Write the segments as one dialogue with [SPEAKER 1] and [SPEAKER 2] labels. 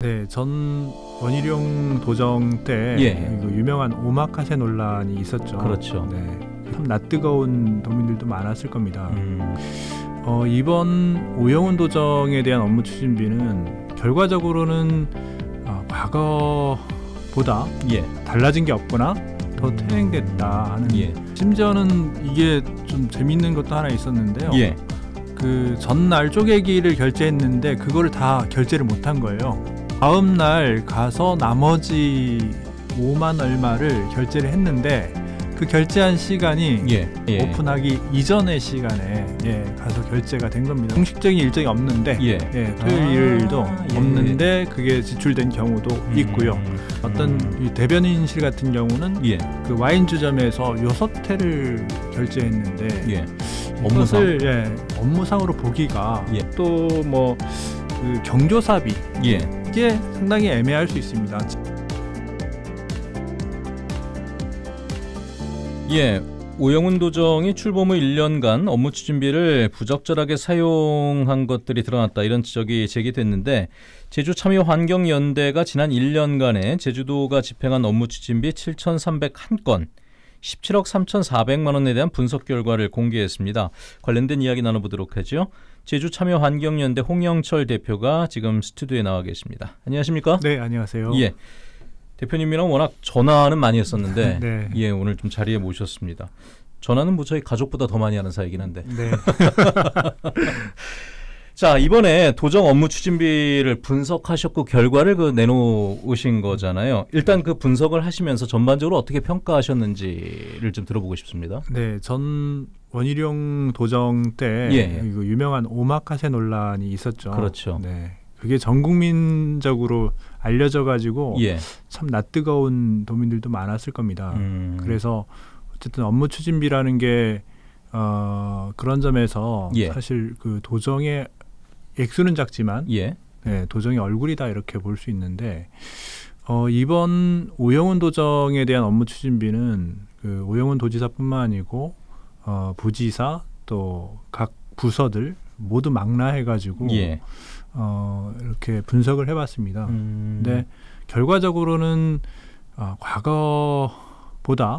[SPEAKER 1] 네, 전 원희룡 도정 때 그 유명한 오마카세 논란이 있었죠.
[SPEAKER 2] 그렇죠.
[SPEAKER 1] 네, 참 낯뜨거운 도민들도 많았을 겁니다. 이번 오영훈 도정에 대한 업무 추진비는 결과적으로는 과거보다 달라진 게 없거나 더 퇴행됐다 하는 심지어는 이게 좀 재밌는 것도 하나 있었는데요. 그 전날 쪼개기를 결제했는데 그거를 다 결제를 못한 거예요. 다음 날 가서 나머지 5만 얼마를 결제를 했는데 그 결제한 시간이 오픈하기 이전의 시간에 가서 결제가 된 겁니다. 공식적인 일정이 없는데 토요일도 없는데 그게 지출된 경우도 있고요. 어떤 이 대변인실 같은 경우는 그 와인주점에서 6회를 결제했는데 이것을 업무상으로 보기가 또 뭐 그 경조사비 이게 상당히 애매할 수 있습니다.
[SPEAKER 2] 오영훈 도정이 출범 후 1년간 업무 추진비를 부적절하게 사용한 것들이 드러났다, 이런 지적이 제기됐는데, 제주참여환경연대가 지난 1년간에 제주도가 집행한 업무 추진비 7,301건 17억 3,400만 원에 대한 분석 결과를 공개했습니다. 관련된 이야기 나눠보도록 하죠. 제주참여환경연대 홍영철 대표가 지금 스튜디오에 나와 계십니다. 안녕하십니까?
[SPEAKER 1] 네, 안녕하세요.
[SPEAKER 2] 대표님이랑 워낙 전화는 많이 했었는데 오늘 좀 자리에 모셨습니다. 전화는 뭐 저희 가족보다 더 많이 하는 사이긴 한데. 자, 이번에 도정 업무 추진비를 분석하셨고 결과를 내놓으신 거잖아요. 일단 그 분석을 하시면서 전반적으로 어떻게 평가하셨는지를 좀 들어보고 싶습니다.
[SPEAKER 1] 네, 전 원희룡 도정 때 그 유명한 오마카세 논란이 있었죠.
[SPEAKER 2] 그렇죠.
[SPEAKER 1] 네, 그게 전 국민적으로 알려져 가지고 참 낯뜨거운 도민들도 많았을 겁니다. 그래서 어쨌든 업무 추진비라는 게 그런 점에서 사실 그 도정의 액수는 작지만 도정의 얼굴이다, 이렇게 볼 수 있는데, 이번 오영훈 도정에 대한 업무 추진비는 그 오영훈 도지사뿐만 아니고 부지사 또 각 부서들 모두 망라해가지고 이렇게 분석을 해봤습니다. 근데 결과적으로는 과거보다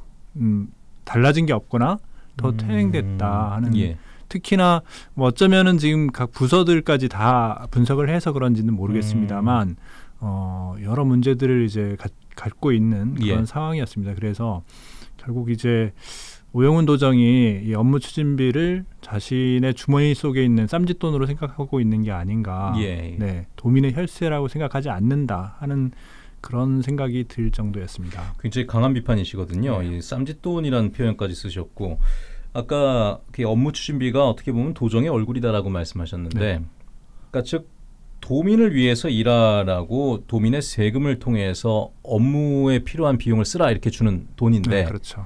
[SPEAKER 1] 달라진 게 없거나 더 퇴행됐다 하는, 특히나 뭐 어쩌면은 지금 각 부서들까지 다 분석을 해서 그런지는 모르겠습니다만 여러 문제들을 이제 갖고 있는 그런 상황이었습니다. 그래서 결국 이제 오영훈 도정이 이 업무 추진비를 자신의 주머니 속에 있는 쌈짓돈으로 생각하고 있는 게 아닌가, 도민의 혈세라고 생각하지 않는다 하는 그런 생각이 들 정도였습니다.
[SPEAKER 2] 굉장히 강한 비판이시거든요. 이 쌈짓돈이라는 표현까지 쓰셨고, 아까 그 업무 추진비가 어떻게 보면 도정의 얼굴이다라고 말씀하셨는데, 그러니까 즉 도민을 위해서 일하라고 도민의 세금을 통해서 업무에 필요한 비용을 쓰라, 이렇게 주는 돈인데,
[SPEAKER 1] 그렇죠.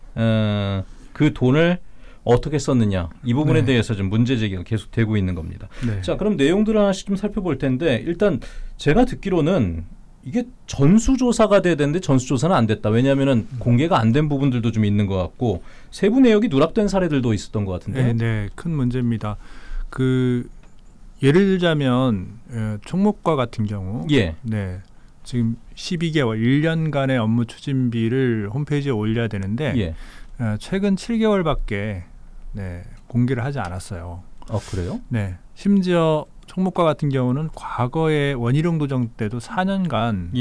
[SPEAKER 2] 그 돈을 어떻게 썼느냐, 이 부분에 대해서 좀 문제 제기가 계속 되고 있는 겁니다. 자, 그럼 내용들을 하나씩 좀 살펴볼 텐데, 일단 제가 듣기로는 이게 전수조사가 돼야 되는데 전수조사는 안 됐다. 왜냐하면 공개가 안 된 부분들도 좀 있는 것 같고, 세부 내역이 누락된 사례들도 있었던 것 같은데.
[SPEAKER 1] 네, 큰 문제입니다. 그 예를 들자면 총무과 같은 경우, 지금 12개월, 1년간의 업무 추진비를 홈페이지에 올려야 되는데 최근 7개월밖에 공개를 하지 않았어요.
[SPEAKER 2] 그래요?
[SPEAKER 1] 네, 심지어 총무과 같은 경우는 과거에 원희룡 도정 때도 4년간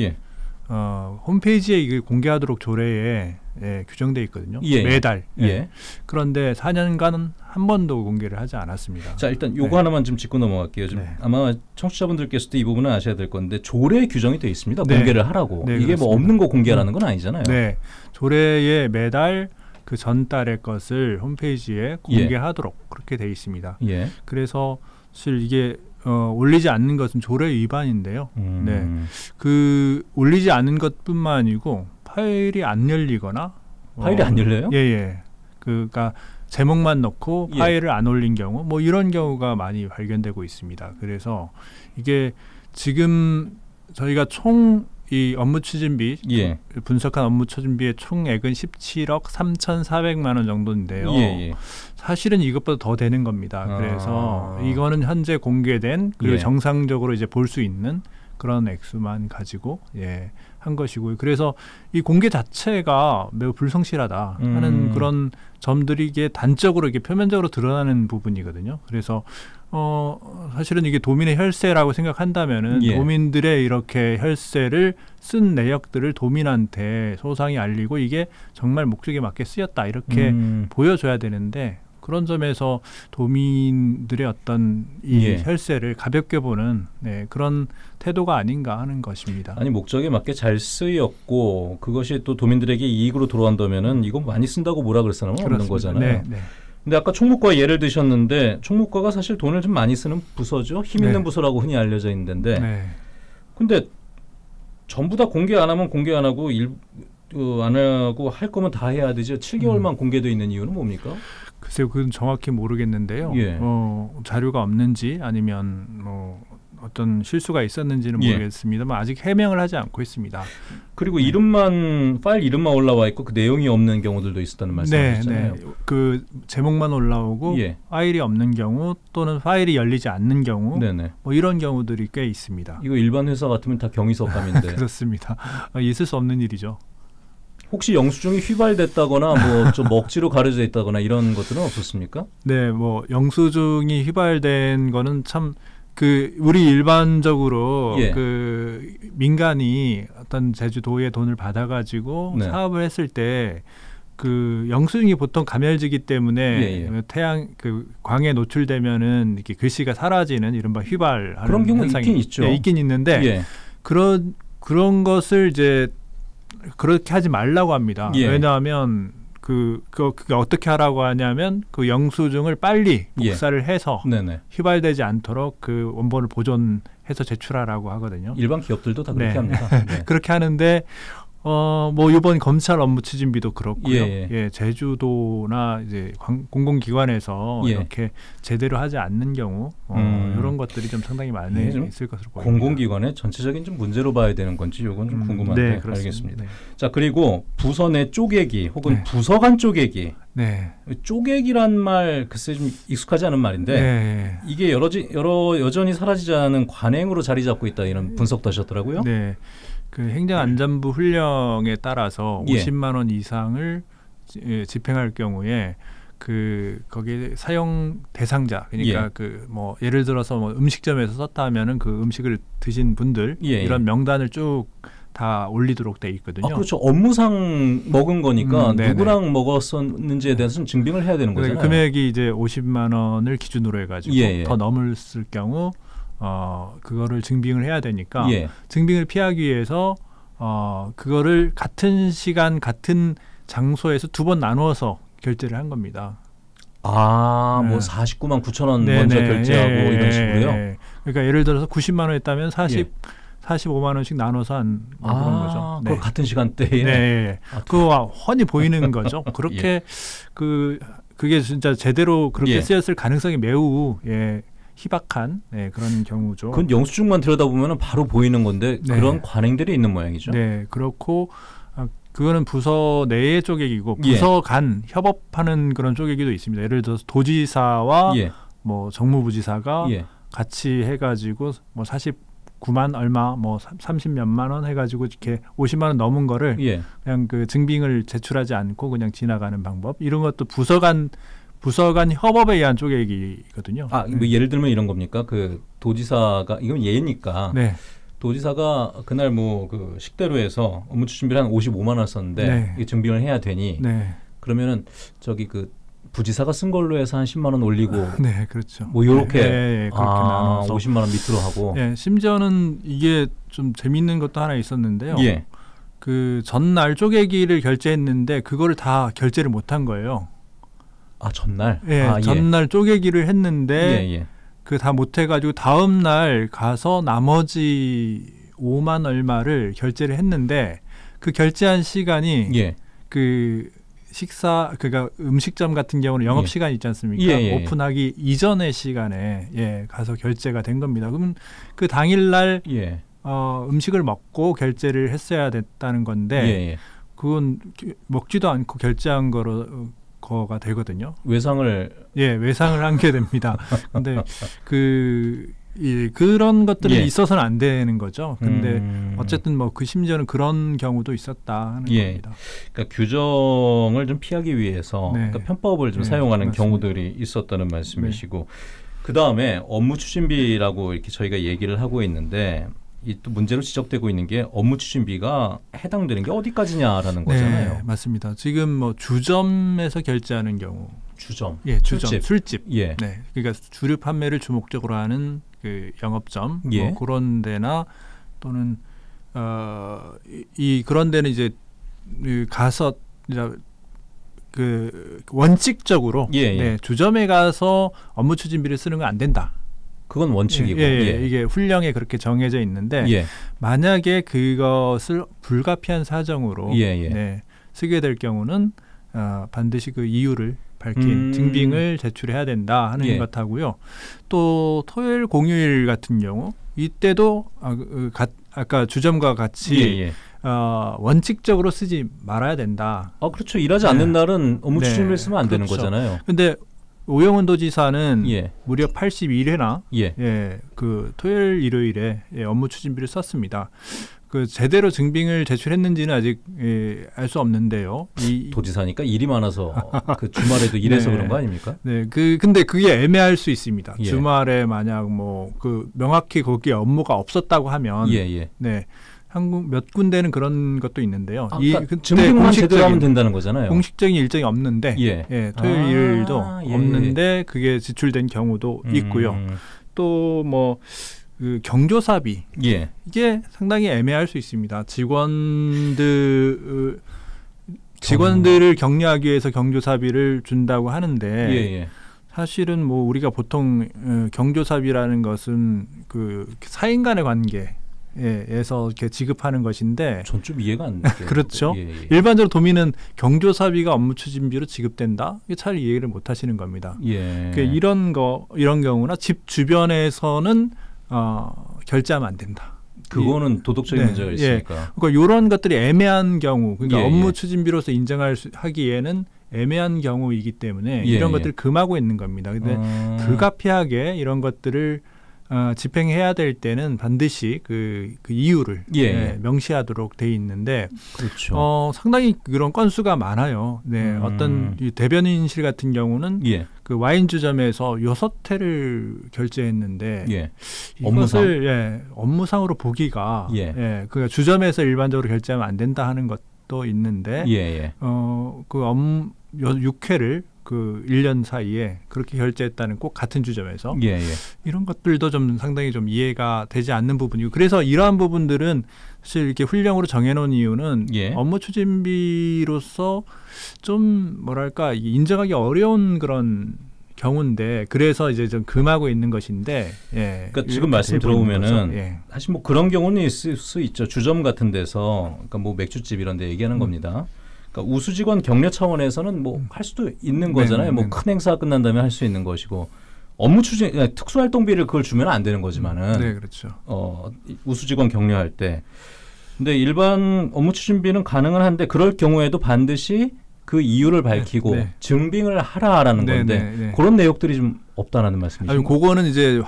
[SPEAKER 1] 홈페이지에 이걸 공개하도록 조례에 규정돼 있거든요. 매달. 그런데 4년간은 한 번도 공개를 하지 않았습니다.
[SPEAKER 2] 자, 일단 요거 하나만 좀 짚고 넘어갈게요. 좀 아마 청취자분들께서도 이 부분은 아셔야 될 건데, 조례에 규정이 되어 있습니다. 공개를 하라고. 이게
[SPEAKER 1] 그렇습니다.
[SPEAKER 2] 뭐 없는 거 공개하라는 건 아니잖아요.
[SPEAKER 1] 조례에 매달 그 전달의 것을 홈페이지에 공개하도록 그렇게 되어 있습니다. 그래서 사실 이게 올리지 않는 것은 조례 위반인데요. 그 올리지 않은 것뿐만 아니고 파일이 안 열리거나,
[SPEAKER 2] 파일이 안 열려요?
[SPEAKER 1] 그러니까 제목만 넣고 파일을 안 올린 경우, 뭐 이런 경우가 많이 발견되고 있습니다. 그래서 이게 지금 저희가 총 이 업무 추진비, 분석한 업무 추진비의 총액은 17억 3,400만 원 정도인데요. 사실은 이것보다 더 되는 겁니다. 그래서 이거는 현재 공개된, 그리고 정상적으로 이제 볼 수 있는 그런 액수만 가지고 한 것이고요. 그래서 이 공개 자체가 매우 불성실하다 하는 그런 점들이 이게 단적으로 이게 표면적으로 드러나는 부분이거든요. 그래서 사실은 이게 도민의 혈세라고 생각한다면은 도민들의 이렇게 혈세를 쓴 내역들을 도민한테 소상히 알리고 이게 정말 목적에 맞게 쓰였다 이렇게 보여줘야 되는데 그런 점에서 도민들의 어떤 이 혈세를 가볍게 보는 그런 태도가 아닌가 하는 것입니다.
[SPEAKER 2] 아니 목적에 맞게 잘 쓰였고 그것이 또 도민들에게 이익으로 돌아온다면은 이거 많이 쓴다고 뭐라 그럴 사람은 없는 거잖아요. 근데 아까 총무과 예를 드셨는데 총무과가 사실 돈을 좀 많이 쓰는 부서죠. 힘 있는 부서라고 흔히 알려져 있는데 근데 전부 다 공개 안 하면 공개 안 하고 안 하고 할 거면 다 해야 되죠. 7개월만 공개되어 있는 이유는 뭡니까?
[SPEAKER 1] 글쎄요, 그건 정확히 모르겠는데요. 자료가 없는지 아니면 어떤 실수가 있었는지는 모르겠습니다만 아직 해명을 하지 않고 있습니다.
[SPEAKER 2] 그리고 파일 이름만 올라와 있고 그 내용이 없는 경우들도 있었다는 말씀이셨잖아요.
[SPEAKER 1] 그 제목만 올라오고 파일이 없는 경우 또는 파일이 열리지 않는 경우 뭐 이런 경우들이 꽤 있습니다.
[SPEAKER 2] 이거 일반 회사 같으면 다 경위서감인데.
[SPEAKER 1] 그렇습니다. 있을 수 없는 일이죠.
[SPEAKER 2] 혹시 영수증이 휘발됐다거나 뭐 좀 먹지로 가려져 있다거나 이런 것들은 없었습니까?
[SPEAKER 1] 네, 뭐 영수증이 휘발된 거는 참 우리 일반적으로 그 민간이 어떤 제주도의 돈을 받아가지고 사업을 했을 때 그 영수증이 보통 가멸지기 때문에 태양 광에 노출되면은 이렇게 글씨가 사라지는 이른바 휘발하는
[SPEAKER 2] 그런 경우
[SPEAKER 1] 현상이
[SPEAKER 2] 있긴 있죠.
[SPEAKER 1] 있긴 있는데 그런 것을 이제 그렇게 하지 말라고 합니다. 왜냐하면 그게 어떻게 하라고 하냐면 그 영수증을 빨리 복사를 해서 휘발되지 않도록 그 원본을 보존해서 제출하라고 하거든요.
[SPEAKER 2] 일반 기업들도 다 그렇게 합니다.
[SPEAKER 1] 그렇게 하는데 뭐 이번 검찰 업무 추진비도 그렇고요. 제주도나 이제 공공기관에서 이렇게 제대로 하지 않는 경우 이런 것들이 좀 상당히 많이 있을 것으로 보입니다.
[SPEAKER 2] 공공기관의 전체적인 좀 문제로 봐야 되는 건지 이건 좀 궁금한데 알겠습니다. 자, 그리고 부서 내 쪼개기 혹은 부서 간 쪼개기. 쪼개기란 말 글쎄 좀 익숙하지 않은 말인데 이게 여전히 사라지지 않은 관행으로 자리 잡고 있다 이런 분석도 하셨더라고요.
[SPEAKER 1] 그 행정안전부 훈령에 따라서 50만 원 이상을 집행할 경우에 거기에 사용 대상자 그러니까 뭐 예를 들어서 뭐 음식점에서 썼다 하면은 그 음식을 드신 분들 이런 명단을 쭉 다 올리도록 돼 있거든요.
[SPEAKER 2] 그렇죠. 업무상 먹은 거니까 누구랑 먹었었는지에 대해서는 증빙을 해야 되는 거잖아요.
[SPEAKER 1] 금액이 이제 50만 원을 기준으로 해가지고 더 넘었을 경우 그거를 증빙을 해야 되니까 증빙을 피하기 위해서 그거를 같은 시간 같은 장소에서 2번 나누어서 결제를 한 겁니다.
[SPEAKER 2] 뭐 49만 9천 원 먼저 결제하고 이런 식으로요?
[SPEAKER 1] 그러니까 예를 들어서 90만 원 했다면 45만 원씩 나눠서 한 그런 거죠.
[SPEAKER 2] 그걸 같은 시간대에?
[SPEAKER 1] 그거 훤히 보이는 거죠. 그렇게 그게 진짜 제대로 그렇게 쓰였을 가능성이 매우 희박한 그런 경우죠.
[SPEAKER 2] 그건 영수증만 들여다보면 바로 보이는 건데 그런 관행들이 있는 모양이죠.
[SPEAKER 1] 그렇고 그거는 부서 내의 쪼개기고 부서 간 협업하는 그런 쪼개기도 있습니다. 예를 들어서 도지사와 뭐 정무부지사가 같이 해가지고 뭐 49만 얼마 뭐 30몇만 원 해가지고 이렇게 50만 원 넘은 거를 그냥 그 증빙을 제출하지 않고 그냥 지나가는 방법 이런 것도 부서 간 협업에 의한 쪼개기거든요.
[SPEAKER 2] 뭐 예를 들면 이런 겁니까? 그 도지사가 이건 예니까 도지사가 그날 뭐 그 식대로에서 업무 추진비를 한 55만 원 썼는데 이게 증빙을 해야 되니 그러면은 저기 그 부지사가 쓴 걸로 해서 한 10만 원 올리고
[SPEAKER 1] 그렇죠.
[SPEAKER 2] 뭐 요렇게
[SPEAKER 1] 그렇게 나눠서
[SPEAKER 2] 50만 원 밑으로 하고
[SPEAKER 1] 심지어는 이게 좀 재밌는 것도 하나 있었는데요. 그 전날 쪼개기를 결제했는데 그거를 다 결제를 못한 거예요.
[SPEAKER 2] 전날?
[SPEAKER 1] 전날 쪼개기를 했는데 그 다 못해가지고 다음 날 가서 나머지 5만 얼마를 결제를 했는데 그 결제한 시간이 그 그러니까 음식점 같은 경우는 영업 시간 있지 않습니까? 오픈하기 이전의 시간에 가서 결제가 된 겁니다. 그러면 그 당일날 음식을 먹고 결제를 했어야 됐다는 건데 그건 먹지도 않고 결제한 거가 되거든요.
[SPEAKER 2] 외상을
[SPEAKER 1] 외상을 한 게 됩니다. 근데 그런 것들은
[SPEAKER 2] 예.
[SPEAKER 1] 있어서는 안 되는 거죠. 근데 어쨌든 뭐 그 심지어는 그런 경우도 있었다 하는
[SPEAKER 2] 예.
[SPEAKER 1] 겁니다.
[SPEAKER 2] 그러니까 규정을 좀 피하기 위해서
[SPEAKER 1] 네.
[SPEAKER 2] 그러니까 편법을 좀
[SPEAKER 1] 네,
[SPEAKER 2] 사용하는
[SPEAKER 1] 맞습니다.
[SPEAKER 2] 경우들이 있었다는 말씀이시고 그 다음에 업무 추진비라고 이렇게 저희가 얘기를 하고 있는데 이 또 문제로 지적되고 있는 게 업무 추진비가 해당되는 게 어디까지냐라는 거잖아요.
[SPEAKER 1] 네, 맞습니다. 지금 뭐 주점에서 결제하는 경우,
[SPEAKER 2] 주점,
[SPEAKER 1] 예, 주점, 술집,
[SPEAKER 2] 예,
[SPEAKER 1] 네, 그러니까 주류 판매를 주목적으로 하는 그 영업점,
[SPEAKER 2] 예.
[SPEAKER 1] 뭐 그런 데나 또는 이 그런 데는 이제 가서 그 원칙적으로
[SPEAKER 2] 예, 예.
[SPEAKER 1] 네, 주점에 가서 업무 추진비를 쓰는 건 안 된다.
[SPEAKER 2] 그건 원칙이고,
[SPEAKER 1] 예. 이게 훈령에 그렇게 정해져 있는데
[SPEAKER 2] 예.
[SPEAKER 1] 만약에 그것을 불가피한 사정으로
[SPEAKER 2] 예.
[SPEAKER 1] 네, 쓰게 될 경우는 반드시 그 이유를 밝힌 증빙을 제출해야 된다 하는
[SPEAKER 2] 예.
[SPEAKER 1] 것하고요. 또 토요일 공휴일 같은 경우 이때도 아까 주점과 같이
[SPEAKER 2] 예.
[SPEAKER 1] 원칙적으로 쓰지 말아야 된다.
[SPEAKER 2] 그렇죠. 일하지 않는
[SPEAKER 1] 네.
[SPEAKER 2] 날은 업무
[SPEAKER 1] 네.
[SPEAKER 2] 추진비를 쓰면 안 되는
[SPEAKER 1] 그렇죠.
[SPEAKER 2] 거잖아요.
[SPEAKER 1] 근데 오영훈 도지사는
[SPEAKER 2] 예.
[SPEAKER 1] 무려 81회나
[SPEAKER 2] 예.
[SPEAKER 1] 그 토요일 일요일에 업무 추진비를 썼습니다. 그 제대로 증빙을 제출했는지는 아직 알 수 없는데요.
[SPEAKER 2] 도지사니까 일이 많아서 그 주말에도 일해서
[SPEAKER 1] 네.
[SPEAKER 2] 그런 거 아닙니까?
[SPEAKER 1] 네, 근데 그게 애매할 수 있습니다.
[SPEAKER 2] 예.
[SPEAKER 1] 주말에 만약 뭐 그 명확히 거기에 업무가 없었다고 하면,
[SPEAKER 2] 예.
[SPEAKER 1] 네, 한국 몇 군데는 그런 것도 있는데요.
[SPEAKER 2] 그러니까 증빙만 제대로 하면 된다는 거잖아요.
[SPEAKER 1] 공식적인 일정이 없는데,
[SPEAKER 2] 예.
[SPEAKER 1] 토요일 일요일도
[SPEAKER 2] 예.
[SPEAKER 1] 없는데 그게 지출된 경우도 있고요. 또 뭐 그 경조사비,
[SPEAKER 2] 예.
[SPEAKER 1] 이게 상당히 애매할 수 있습니다. 직원들을 격려하기 위해서 경조사비를 준다고 하는데
[SPEAKER 2] 예.
[SPEAKER 1] 사실은 뭐 우리가 보통 경조사비라는 것은 그 사인 간의 관계에서 이렇게 지급하는 것인데
[SPEAKER 2] 전 좀 이해가 안 돼요.
[SPEAKER 1] 그렇죠.
[SPEAKER 2] 예.
[SPEAKER 1] 일반적으로 도민은 경조사비가 업무 추진비로 지급된다. 이게 잘 이해를 못 하시는 겁니다.
[SPEAKER 2] 예.
[SPEAKER 1] 이런 경우나 집 주변에서는 결제하면 안 된다.
[SPEAKER 2] 그거는 도덕적인 문제가 있으니까.
[SPEAKER 1] 예. 그러니까 이런 것들이 애매한 경우, 그러니까
[SPEAKER 2] 예.
[SPEAKER 1] 업무 추진비로서 하기에는 애매한 경우이기 때문에 이런 것들을 금하고 있는 겁니다. 근데 불가피하게 이런 것들을 집행해야 될 때는 반드시 그 이유를 명시하도록 돼 있는데
[SPEAKER 2] 그렇죠.
[SPEAKER 1] 상당히 그런 건수가 많아요. 네, 어떤 이 대변인실 같은 경우는 그 와인 주점에서 6회를 결제했는데 이것을 업무상으로 보기가 그 주점에서 일반적으로 결제하면 안 된다 하는 것도 있는데 그 6회를 그 1년 사이에 그렇게 결제했다는 꼭 같은 주점에서 이런 것들도 좀 상당히 좀 이해가 되지 않는 부분이고 그래서 이러한 부분들은 사실 이렇게 훈령으로 정해놓은 이유는 업무 추진비로서 좀 뭐랄까 인정하기 어려운 그런 경우인데 그래서 이제 좀 금하고 있는 것인데
[SPEAKER 2] 그러니까 지금 말씀 들어보면은 사실 뭐 그런 경우는 있을 수 있죠. 주점 같은 데서 그러니까 뭐 맥주집 이런 데 얘기하는 겁니다. 그러니까 우수직원 격려 차원에서는 뭐 할 수도 있는 거잖아요. 뭐 큰 행사가 끝난 다음에 할 수 있는 것이고 업무 추진 특수활동비를 그걸 주면 안 되는 거지만은
[SPEAKER 1] 그렇죠.
[SPEAKER 2] 우수직원 격려할 때 근데 일반 업무 추진비는 가능은 한데 그럴 경우에도 반드시 그 이유를 밝히고 증빙을 하라라는 건데 그런 내용들이 좀 없다라는 말씀이시죠?
[SPEAKER 1] 아니, 그거는 이제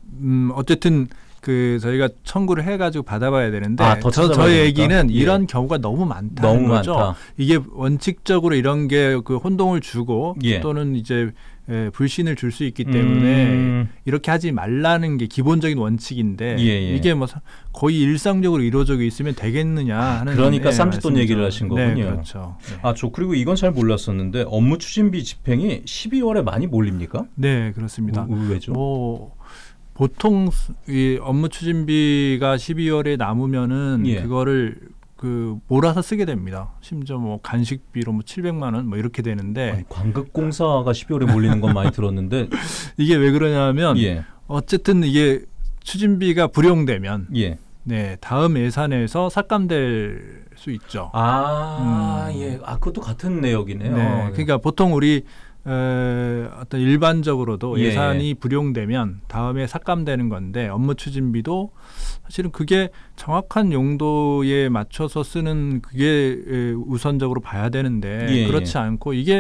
[SPEAKER 1] 어쨌든 그 저희가 청구를 해가지고 받아봐야 되는데 저희 얘기는 이런 경우가 너무 많다는 거죠. 많다. 이게 원칙적으로 이런 게 그 혼동을 주고 또는 이제 불신을 줄 수 있기 때문에 이렇게 하지 말라는 게 기본적인 원칙인데 이게 뭐 거의 일상적으로 이루어지고 있으면 되겠느냐 하는
[SPEAKER 2] 그러니까 쌈짓돈 얘기를 하신 거군요.
[SPEAKER 1] 네, 그렇죠.
[SPEAKER 2] 저 그리고 이건 잘 몰랐었는데 업무 추진비 집행이 12월에 많이 몰립니까?
[SPEAKER 1] 네, 그렇습니다.
[SPEAKER 2] 왜죠?
[SPEAKER 1] 보통 이 업무 추진비가 12월에 남으면은 그거를 그 몰아서 쓰게 됩니다. 심지어 뭐 간식비로 뭐 700만 원 뭐 이렇게 되는데
[SPEAKER 2] 아니, 광급공사가 12월에 몰리는 건 많이 들었는데
[SPEAKER 1] 이게 왜 그러냐면 어쨌든 이게 추진비가 불용되면 다음 예산에서 삭감될 수 있죠.
[SPEAKER 2] 그것도 같은 내역이네요.
[SPEAKER 1] 그러니까 보통 우리 어떤 일반적으로도 예산이 불용되면 다음에 삭감되는 건데 업무 추진비도 사실은 그게 정확한 용도에 맞춰서 쓰는 그게 우선적으로 봐야 되는데 그렇지 않고 이게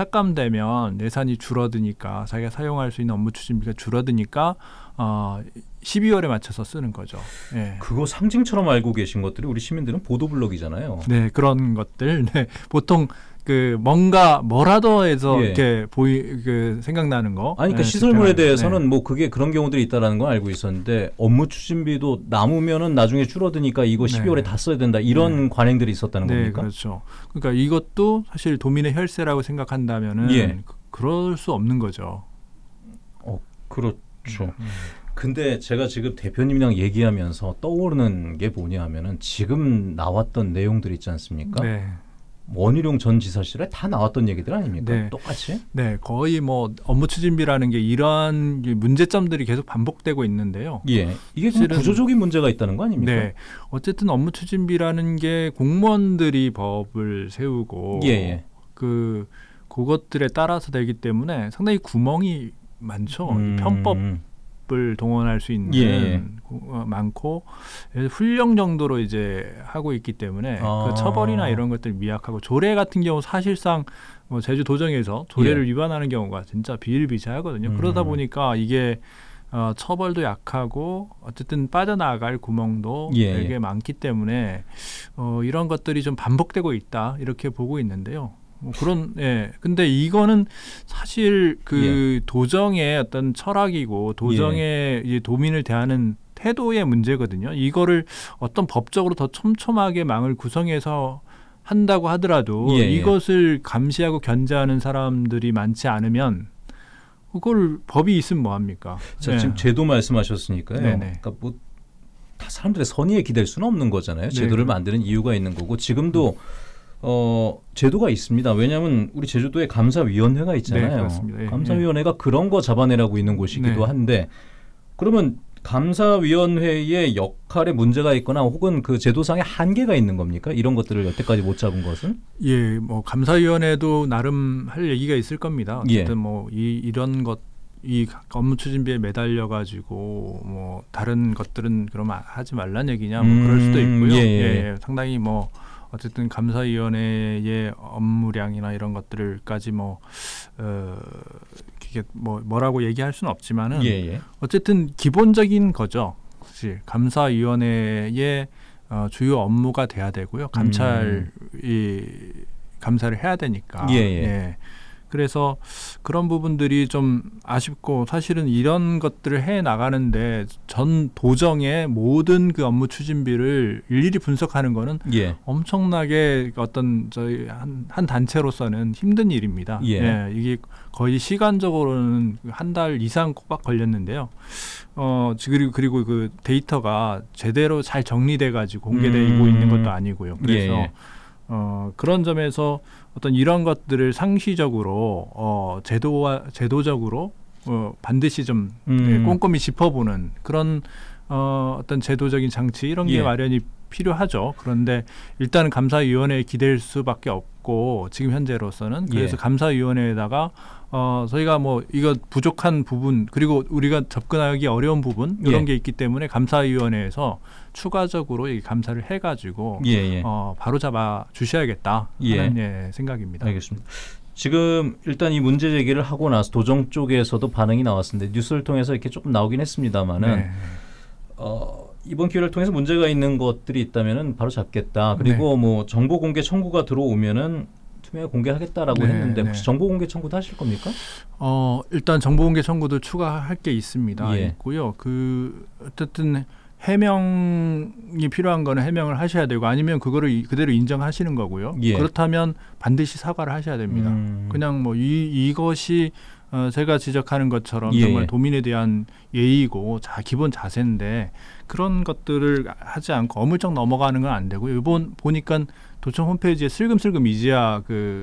[SPEAKER 1] 삭감되면 예산이 줄어드니까 자기가 사용할 수 있는 업무 추진비가 줄어드니까 12월에 맞춰서 쓰는 거죠. 예.
[SPEAKER 2] 그거 상징처럼 알고 계신 것들이 우리 시민들은 보도블록이잖아요.
[SPEAKER 1] 네, 그런 것들. 네, 보통 그 뭔가 뭐라도 해서 이렇게 그 생각나는 거.
[SPEAKER 2] 아니, 그러니까 시설물에 대해서는 뭐 그게 그런 경우들이 있다라는 건 알고 있었는데 업무 추진비도 남으면은 나중에 줄어드니까 이거 12월에 다 써야 된다 이런 관행들이 있었다는 겁니까?
[SPEAKER 1] 그렇죠. 그러니까 이것도 사실 도민의 혈세라고 생각한다면은 그럴 수 없는 거죠.
[SPEAKER 2] 그렇죠. 근데 제가 지금 대표님이랑 얘기하면서 떠오르는 게 뭐냐면은 지금 나왔던 내용들 있지 않습니까?
[SPEAKER 1] 네.
[SPEAKER 2] 원희룡 전 지사 시절에 다 나왔던 얘기들 아닙니까?
[SPEAKER 1] 네.
[SPEAKER 2] 똑같이?
[SPEAKER 1] 네, 거의 뭐 업무 추진비라는 게 이러한 문제점들이 계속 반복되고 있는데요.
[SPEAKER 2] 예, 이게 구조적인 문제가 있다는 거 아닙니까?
[SPEAKER 1] 네, 어쨌든 업무 추진비라는 게 공무원들이 법을 세우고 그것들에 따라서 되기 때문에 상당히 구멍이 많죠. 편법을 동원할 수 있는 많고 훈령 정도로 이제 하고 있기 때문에 그 처벌이나 이런 것들 미약하고 조례 같은 경우 사실상 뭐 제주 도정에서 조례를 위반하는 경우가 진짜 비일비재하거든요. 그러다 보니까 이게 처벌도 약하고 어쨌든 빠져나갈 구멍도 되게 많기 때문에 이런 것들이 좀 반복되고 있다 이렇게 보고 있는데요. 뭐 그런 근데 이거는 사실 그 도정의 어떤 철학이고 도정의 이제 도민을 대하는 태도의 문제거든요. 이거를 어떤 법적으로 더 촘촘하게 망을 구성해서 한다고 하더라도 이것을 감시하고 견제하는 사람들이 많지 않으면 그걸 법이 있으면 뭐 합니까?
[SPEAKER 2] 자, 지금 제도 말씀하셨으니까요. 그러니까 뭐 다 사람들의 선의에 기댈 수는 없는 거잖아요. 제도를 만드는 이유가 있는 거고 지금도 제도가 있습니다. 왜냐하면 우리 제주도에 감사위원회가 있잖아요. 감사위원회가 그런 거 잡아내라고 있는 곳이기도 한데 그러면 감사위원회의 역할에 문제가 있거나 혹은 그 제도상의 한계가 있는 겁니까? 이런 것들을 여태까지 못 잡은 것은?
[SPEAKER 1] 예, 뭐 감사위원회도 나름 할 얘기가 있을 겁니다. 어쨌든 뭐 이런 것, 이 업무 추진비에 매달려 가지고 뭐 다른 것들은 그러면 하지 말란 얘기냐, 뭐 그럴 수도 있고요. 상당히 뭐 어쨌든 감사위원회의 업무량이나 이런 것들까지 뭐 이게 뭐라고 얘기할 수는 없지만은 어쨌든 기본적인 거죠. 사실 감사위원회의 주요 업무가 돼야 되고요. 감사를 해야 되니까. 그래서 그런 부분들이 좀 아쉽고 사실은 이런 것들을 해 나가는데 전 도정의 모든 그 업무 추진비를 일일이 분석하는 거는 엄청나게 어떤 저희 한 단체로서는 힘든 일입니다. 이게 거의 시간적으로는 한 달 이상 꼬박 걸렸는데요. 그리고 그 데이터가 제대로 잘 정리돼 가지고 공개되고 있는 것도 아니고요. 그래서 그런 점에서 어떤 이런 것들을 상시적으로 제도적으로 반드시 좀 꼼꼼히 짚어보는 그런 어떤 제도적인 장치 이런 게 마련이 필요하죠. 그런데 일단은 감사위원회에 기댈 수밖에 없고 지금 현재로서는 그래서 감사위원회에다가 저희가 뭐 이거 부족한 부분 그리고 우리가 접근하기 어려운 부분 이런 게 있기 때문에 감사위원회에서 추가적으로 이 감사를 해가지고 바로 잡아 주셔야겠다 하는 생각입니다.
[SPEAKER 2] 알겠습니다. 지금 일단 이 문제 제기를 하고 나서 도정 쪽에서도 반응이 나왔는데 뉴스를 통해서 이렇게 조금 나오긴 했습니다만은 이번 기회를 통해서 문제가 있는 것들이 있다면은 바로 잡겠다. 그리고 뭐 정보 공개 청구가 들어오면은 투명하게 공개하겠다라고 했는데 혹시 정보 공개 청구도 하실 겁니까?
[SPEAKER 1] 일단 정보 공개 청구도 추가할 게 있습니다. 있고요. 어쨌든 해명이 필요한 거는 해명을 하셔야 되고 아니면 그거를 그대로 인정하시는 거고요. 그렇다면 반드시 사과를 하셔야 됩니다. 그냥 뭐 이것이 제가 지적하는 것처럼 정말 도민에 대한 예의고 기본 자세인데 그런 것들을 하지 않고 어물쩍 넘어가는 건 안 되고요. 이번 보니까 도청 홈페이지에 슬금슬금 이제야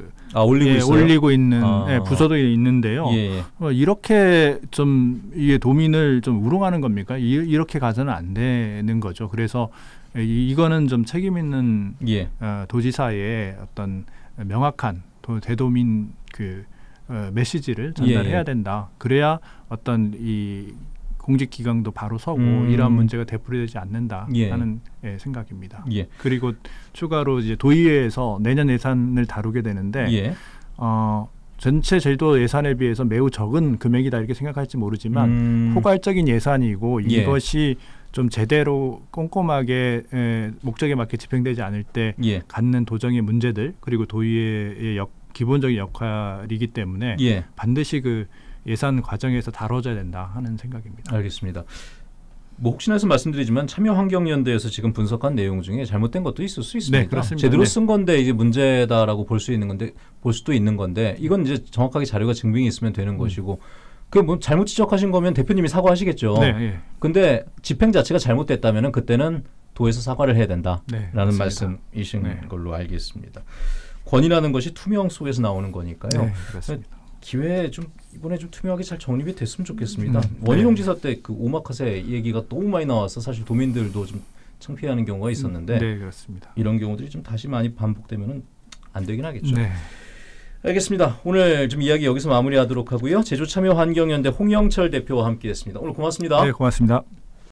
[SPEAKER 1] 올리고 있는 부서도 있는데요. 이렇게 좀 이게 도민을 좀 우롱하는 겁니까? 이렇게 가서는 안 되는 거죠. 그래서 이거는 좀 책임 있는 도지사의 어떤 명확한 대도민 메시지를 전달해야 된다. 그래야 어떤 이 공직기강도 바로 서고 이러한 문제가 되풀이되지 않는다 하는 생각입니다. 그리고 추가로 이제 도의회에서 내년 예산을 다루게 되는데 전체 제주도 예산에 비해서 매우 적은 금액이다 이렇게 생각할지 모르지만 포괄적인 예산이고 이것이 좀 제대로 꼼꼼하게 목적에 맞게 집행되지 않을 때 갖는 도정의 문제들 그리고 도의회의 기본적인 역할이기 때문에 반드시 그 예산 과정에서 다뤄져야 된다 하는 생각입니다.
[SPEAKER 2] 알겠습니다. 뭐 혹시나 해서 말씀드리지만 참여환경연대에서 지금 분석한 내용 중에 잘못된 것도 있을 수 있습니다.
[SPEAKER 1] 네, 그렇습니다.
[SPEAKER 2] 제대로 쓴 건데 이제 문제다라고 볼 수도 있는 건데 이건 이제 정확하게 자료가 증빙이 있으면 되는 것이고 그 뭐 잘못 지적하신 거면 대표님이 사과하시겠죠.
[SPEAKER 1] 네.
[SPEAKER 2] 근데 집행 자체가 잘못됐다면은 그때는 도에서 사과를 해야 된다라는 말씀이신 걸로 알겠습니다. 권위라는 것이 투명 속에서 나오는 거니까요.
[SPEAKER 1] 네, 그렇습니다.
[SPEAKER 2] 기회에 좀 이번에 좀 투명하게 잘 정립이 됐으면 좋겠습니다. 원희룡 지사 때 그 오마카세 얘기가 너무 많이 나와서 사실 도민들도 좀 창피해하는 경우가 있었는데
[SPEAKER 1] 네, 그렇습니다.
[SPEAKER 2] 이런 경우들이 좀 다시 많이 반복되면은 안 되긴 하겠죠.
[SPEAKER 1] 네.
[SPEAKER 2] 알겠습니다. 오늘 좀 이야기 여기서 마무리하도록 하고요. 제주참여환경연대 홍영철 대표와 함께했습니다. 오늘 고맙습니다.
[SPEAKER 1] 네, 고맙습니다.